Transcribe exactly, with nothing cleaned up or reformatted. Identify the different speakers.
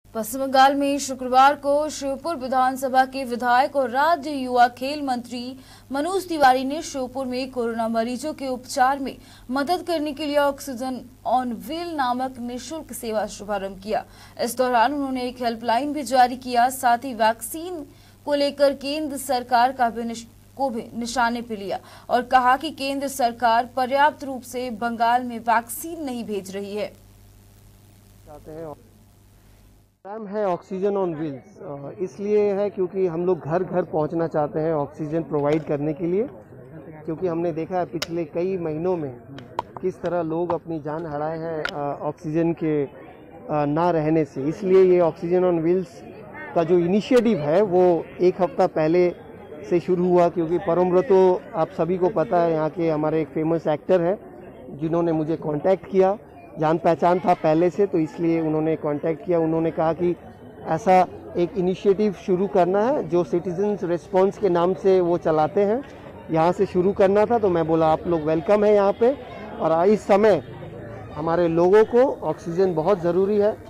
Speaker 1: पश्चिम बंगाल में शुक्रवार को श्योपुर विधानसभा के विधायक और राज्य युवा खेल मंत्री मनोज तिवारी ने श्योपुर में कोरोना मरीजों के उपचार में मदद करने के लिए ऑक्सीजन ऑन व्हील नामक निःशुल्क सेवा शुभारंभ किया। इस दौरान उन्होंने एक हेल्पलाइन भी जारी किया। साथ ही वैक्सीन को लेकर केंद्र सरकार का भी को भी निशाने पे लिया और कहा कि केंद्र सरकार पर्याप्त रूप से बंगाल में वैक्सीन नहीं भेज रही है।
Speaker 2: प्रोग्राम है ऑक्सीजन ऑन व्हील्स, इसलिए है क्योंकि हम लोग घर घर पहुंचना चाहते हैं ऑक्सीजन प्रोवाइड करने के लिए, क्योंकि हमने देखा है पिछले कई महीनों में किस तरह लोग अपनी जान हराए हैं ऑक्सीजन के ना रहने से। इसलिए ये ऑक्सीजन ऑन व्हील्स का जो इनिशिएटिव है वो एक हफ्ता पहले से शुरू हुआ, क्योंकि परमव्रतो आप सभी को पता है यहाँ के हमारे एक फेमस एक्टर है जिन्होंने मुझे कांटेक्ट किया, जान पहचान था पहले से, तो इसलिए उन्होंने कांटेक्ट किया। उन्होंने कहा कि ऐसा एक इनिशिएटिव शुरू करना है जो सिटीजन्स रिस्पांस के नाम से वो चलाते हैं, यहाँ से शुरू करना था। तो मैं बोला आप लोग वेलकम है यहाँ पे, और इस समय हमारे लोगों को ऑक्सीजन बहुत ज़रूरी है।